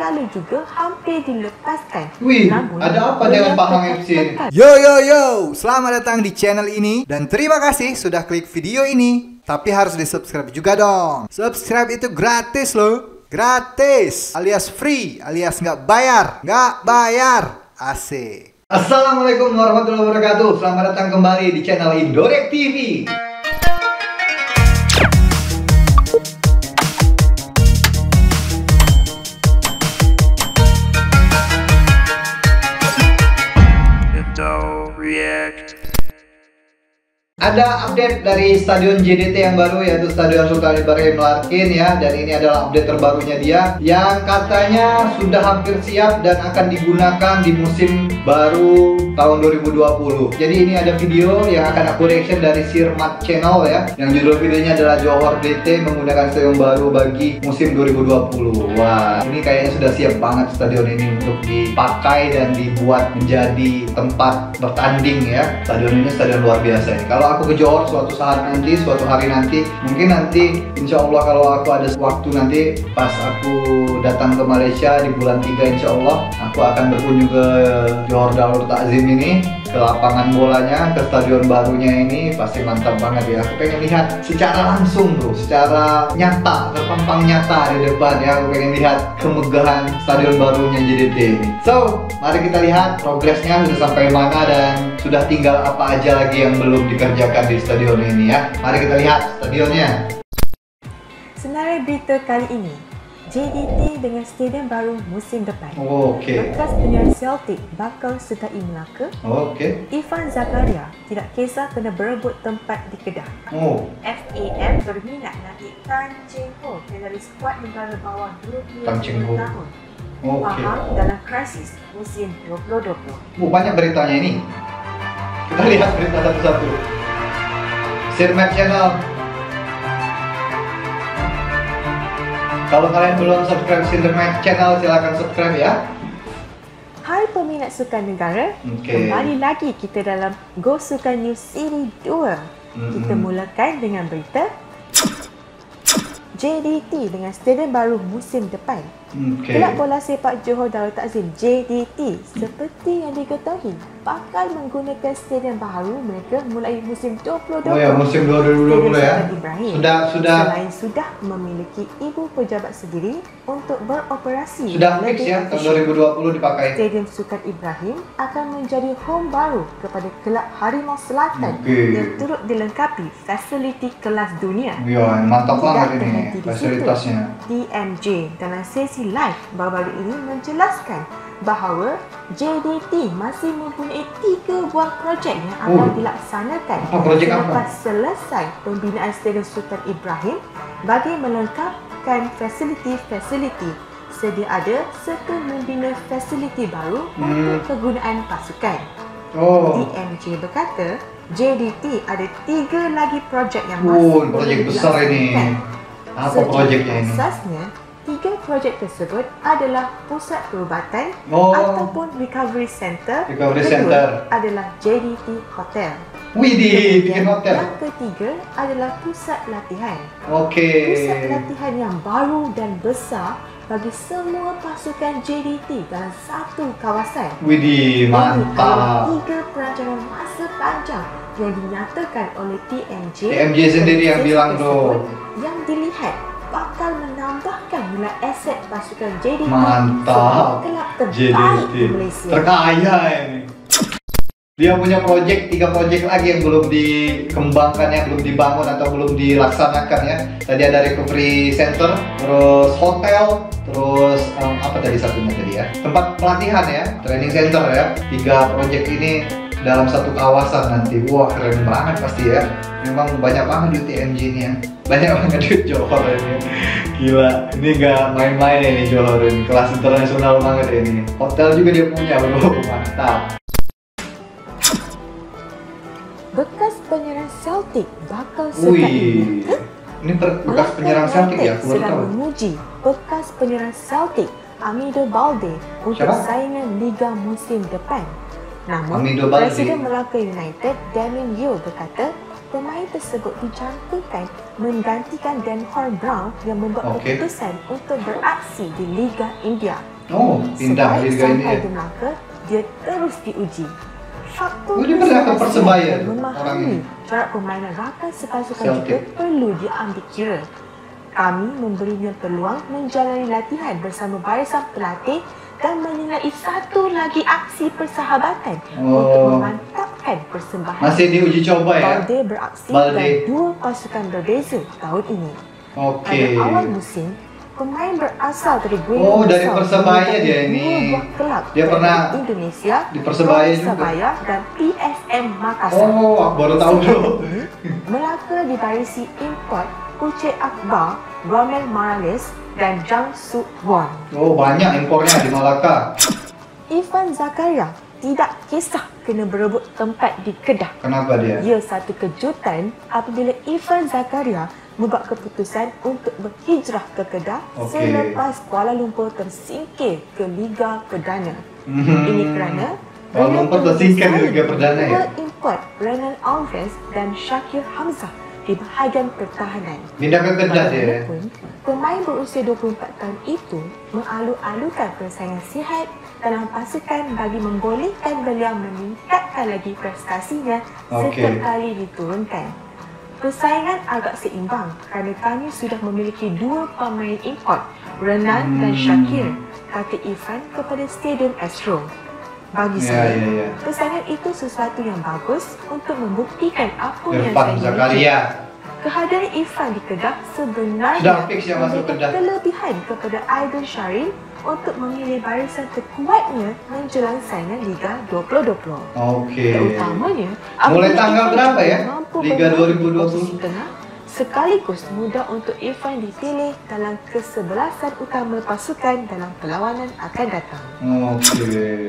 lalu juga hampir dilepaskan. Wih, namun, ada apa dengan Pahang FC? Yo, selamat datang di channel ini dan terima kasih sudah klik video ini. Tapi harus di subscribe juga dong. Subscribe itu gratis loh. Gratis alias free alias nggak bayar. Asik. Assalamualaikum warahmatullahi wabarakatuh. Selamat datang kembali di channel Indorek TV. Ada update dari Stadion JDT yang baru, yaitu Stadion Sultan Ibrahim Larkin ya. Dan ini adalah update terbarunya dia, yang katanya sudah hampir siap dan akan digunakan di musim baru tahun 2020. Jadi ini ada video yang akan aku reaction dari Sirmat Channel ya, yang judul videonya adalah Johor DT menggunakan stadion baru bagi musim 2020. Wah, ini kayaknya sudah siap banget stadion ini untuk dipakai dan dibuat menjadi tempat bertanding ya. Stadion ini stadion luar biasa ini. Kalau aku ke Johor suatu hari nanti, mungkin nanti insya Allah kalau aku ada waktu nanti pas aku datang ke Malaysia di bulan 3, insya Allah aku akan berkunjung ke Johor Darul Takzim ini, ke lapangan bolanya, ke stadion barunya ini. Pasti mantap banget ya. Aku pengen lihat secara langsung tuh, secara nyata, terpampang nyata di depan ya. Aku pengen lihat kemegahan stadion barunya JDT ini. So, mari kita lihat progresnya sudah sampai mana dan sudah tinggal apa aja lagi yang belum dikerjakan di stadion ini ya. Mari kita lihat stadionnya. Senarai berita kali ini, JDT dengan stadion baru musim depan. Bekas penyerang Celtic bakal sertai Melaka. Irfan Zakaria tidak kisah kena berebut tempat di Kedah. FAM berminat naik Tan Cheng Ho dari skuad negara bawah 22 tahun. Pahang dalam krisis musim 2020. Banyak beritanya ini. Kita lihat berita satu-satu. Sirmat Channel. Kalau kalian belum subscribe Sirmat Channel, silahkan subscribe ya. Hai peminat sukan negara, kembali lagi kita dalam Go Sukan News Siri 2. Kita mulakan dengan berita JDT dengan stadion baru musim depan. Kelab bola sepak Johor Darul Takzim JDT seperti yang diketahui bakal menggunakan stadion baru mereka mulai musim 2020. Musim 2020 ya. Selain sudah memiliki ibu pejabat sendiri untuk beroperasi. Sudah fix ya, tahun 2020 dipakai. Stadion Sultan Ibrahim akan menjadi home baru kepada kelab Harimau Selatan yang turut dilengkapi fasiliti kelas dunia. Mantap banget ini fasilitasnya. DMJ dalam sesi live baru-baru ini menjelaskan bahawa JDT masih mempunyai 3 buah projek yang akan dilaksanakan selepas selesai pembinaan Stadion Sultan Ibrahim bagi melengkapkan fasiliti-fasiliti sedia ada serta membina fasiliti baru untuk kegunaan pasukan. DMJ berkata JDT ada 3 lagi projek yang masih projek besar ini. Apa projeknya ini? Asasnya 3 projek tersebut adalah pusat perubatan ataupun recovery center. Kedua adalah JDT Hotel. Bikin hotel. Yang ketiga adalah pusat latihan. Pusat latihan yang baru dan besar bagi semua pasukan JDT dalam satu kawasan. Mantap. 3 perancangan masa panjang yang dinyatakan oleh TMJ sendiri yang bilang tuh, yang dilihat bakal menambahkan nilai aset pasukan JDT. Mantap. Kelab terbaik di Malaysia. Terkaya ini. Dia punya 3 projek lagi yang belum dikembangkan ya, belum dibangun atau belum dilaksanakan ya. Tadi ada recovery center, terus hotel, terus apa tadi satunya tadi ya? Tempat pelatihan ya, training center ya. 3 projek ini dalam satu kawasan nanti. Wah, keren banget pasti ya. Memang banyak banget duit TMJ ini ya. Banyak banget duit Johor ini. Gila, ini gak main-main ini Johor ini. Kelas internasional banget ini. Hotel juga dia punya, bro. Mantap. Bekas penyerang Celtic bakal sertai. Ini bekas penyerang Celtic ya? Aku baru tahu. Memuji bekas penyerang Celtic Amido Balde untuk saingan Liga musim depan. Namun, Presiden Melaka United Damien Yeo berkata pemain tersebut dicantumkan menggantikan Dan Horn Brown yang membuat keputusan untuk beraksi di Liga India. Oh, pindah Sebaik liga ini sampai ya. di Melaka, dia terus diuji. Faktor Oh, dia pernah ke Persebaya dan orang memahami ini. cara permainan rakan sepasukan Celtic. juga perlu diambil kira. Kami memberinya peluang menjalani latihan bersama barisan pelatih dan menilai satu lagi aksi persahabatan untuk memantapkan persembahan. Masih diuji coba ya. Balde beraksi Balde. dan dua pasukan berbeza tahun ini. Oke. Pada awal musim, pemain berasal dari Oh, dari Persebaya dia ini. dua buah kelab Dia pernah dari Indonesia, di Persebaya juga. Persebaya dan PSM Makassar. Oh, baru tahu dulu. Melaka dibarisi import Uche Akbar, Romel Morales dan Jang Suk Won. Oh, banyak impornya di Malaka. Irfan Zakaria tidak kisah kena berebut tempat di Kedah. Kenapa dia? Ia satu kejutan apabila Irfan Zakaria membuat keputusan untuk berhijrah ke Kedah selepas Kuala Lumpur tersingkir ke Liga Perdana. Ini kerana Kuala Lumpur tersingkir ke Liga Perdana ya? dua import Renan Alves dan Shakir Hamzah di bahagian pertahanan. Pindah ke Kedah dia. Bagaimanapun, pemain berusia 24 tahun itu mengalu-alukan persaingan sihat dalam pasukan bagi membolehkan beliau meningkatkan lagi prestasinya setiap kali diturunkan. Persaingan agak seimbang kerana kami sudah memiliki dua pemain import, Renan dan Shakir, kata Irfan kepada Stadium Astro. Bagi saya, persaingan itu sesuatu yang bagus untuk membuktikan apa yang Irfan saya Zakaria. miliki. Kehadiran Irfan di Kedah sebenarnya Sudah fix yang masuk Kedah. kelebihan kepada Aidil Syarif untuk memilih barisan terkuatnya menjelang saingan Liga 2020. Oke. Terutamanya, Mulai apabila tanggal Irfan berapa juga ya? mampu Liga bermain 2020? di posisi tengah, sekaligus mudah untuk Irfan dipilih dalam kesebelasan utama pasukan dalam perlawanan akan datang. Oke.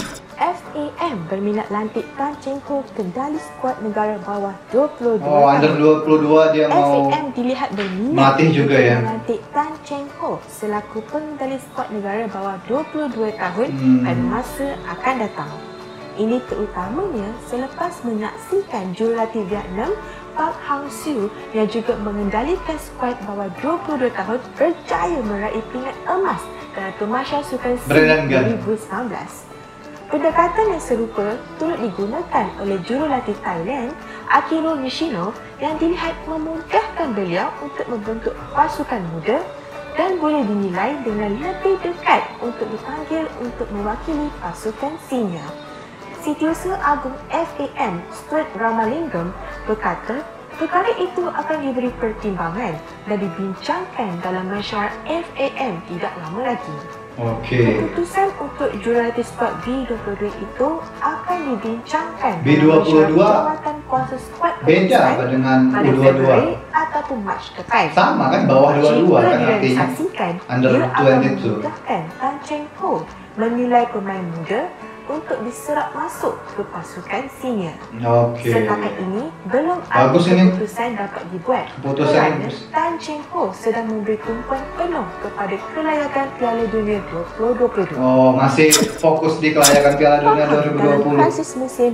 FAM berminat lantik Tan Cheng Ho kendali skuad negara bawah 22 Oh, under 22 dia mau FAM dilihat berminat melatih juga ya. melantik Tan Cheng Ho selaku pengendali skuad negara bawah 22 tahun pada masa akan datang. Ini terutamanya selepas menyaksikan jurulatih Vietnam Park Hang-seo yang juga mengendalikan skuad bawah 22 tahun berjaya meraih pingat emas dalam Pemasya Sukan SEA 2019. Pendekatan yang serupa turut digunakan oleh jurulatih Thailand Akiro Nishino yang dilihat memudahkan beliau untuk membentuk pasukan muda dan boleh dinilai dengan lebih dekat untuk dipanggil untuk mewakili pasukan senior. Setiausaha Agung FAM Stuart Ramalingam berkata perkara itu akan diberi pertimbangan dan dibincangkan dalam mesyuarat FAM tidak lama lagi. Keputusan untuk jurulatih skuad B22 itu akan dibincangkan B22 jawatan kuasa skuad beda apa dengan U22 ataupun Mac depan. sama kan bawah 22 Jika kan artinya direalisasikan, under ia akan 22 memudahkan Tan Cheng Ho menilai pemain muda untuk diserap masuk ke pasukan senior. Setakat ini belum ada Bagus ini. keputusan dapat dibuat Keputusan kerana Tan Cheng Ho sedang memberi tumpuan penuh kepada kelayakan Piala Dunia 2022. Oh, masih fokus di kelayakan Piala Dunia Dalam 2020. krisis musim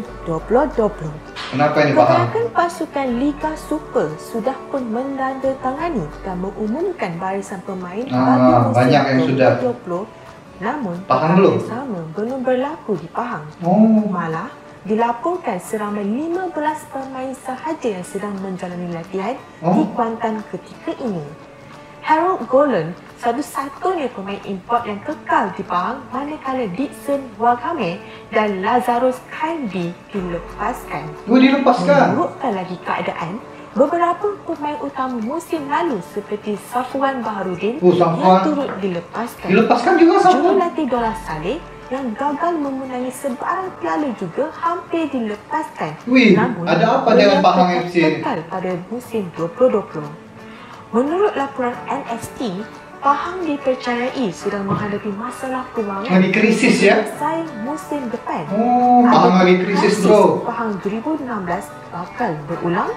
2020. Kenapa ini paham? Pergerakan pasukan Liga Super sudah pun menandatangani dan mengumumkan barisan pemain bagi musim banyak yang sudah. 2020. Namun, Pahang belum? yang sama belum berlaku di Pahang. Oh, Malah, dilaporkan seramai 15 pemain sahaja yang sedang menjalani latihan di Kuantan ketika ini. Harold Golan, satu-satunya pemain import yang kekal di Pahang manakala Dixon Wakame dan Lazarus Kandi dilepaskan. dilepaskan. Menurutkan lagi keadaan, beberapa pemain utama musim lalu seperti Safwan Baharudin yang turut dilepaskan. Dilepaskan juga Safwan. Jurulatih Dollah Saleh yang gagal memenangi sebarang piala juga hampir dilepaskan. Wih, Namun, ada apa dengan beliau Pahang tetap FC? kekal pada musim 2020. Menurut laporan NST, Pahang dipercayai sedang menghadapi masalah kewangan Lagi krisis ya? bersaing musim depan. Oh, Pahang lagi krisis bro. Pahang 2016 bakal berulang.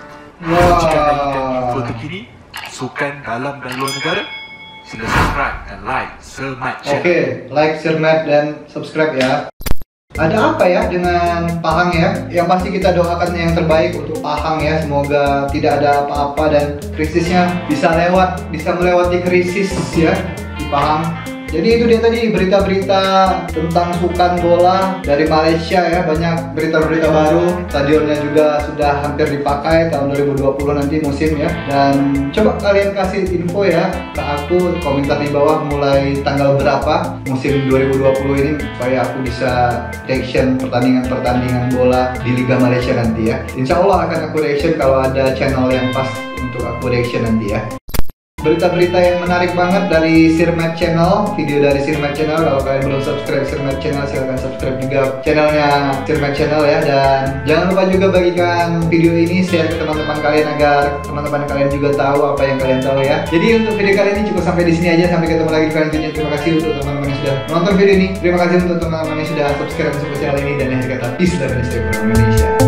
Jika ingin info terkini sukan dalam dan luar negara, sila subscribe dan like Sermat Channel. Oke, like, share, dan subscribe ya. Ada apa ya dengan Pahang ya? Yang pasti kita doakan yang terbaik untuk Pahang ya. Semoga tidak ada apa-apa dan krisisnya bisa melewati krisis ya di Pahang. Jadi itu dia tadi berita-berita tentang Sukan bola dari Malaysia ya. Banyak berita-berita baru. Stadionnya juga sudah hampir dipakai tahun 2020 nanti musim ya. Dan coba kalian kasih info ya ke aku, komentar di bawah mulai tanggal berapa musim 2020 ini supaya aku bisa reaction pertandingan-pertandingan bola di Liga Malaysia nanti ya. Insya Allah akan aku reaction kalau ada channel yang pas untuk aku reaction nanti ya. Berita-berita yang menarik banget dari Sirmat Channel, video dari Sirmat Channel. Kalau kalian belum subscribe Sirmat Channel, silahkan subscribe juga channelnya Sirmat Channel ya. Dan jangan lupa juga bagikan video ini, share ke teman-teman kalian agar teman-teman kalian juga tahu apa yang kalian tahu ya. Jadi untuk video kali ini cukup sampai di sini aja. Sampai ketemu lagi di video selanjutnya. Terima kasih untuk teman-teman yang sudah menonton video ini. Terima kasih untuk teman-teman yang sudah subscribe channel ini, dan yang kata peace dari Indonesia.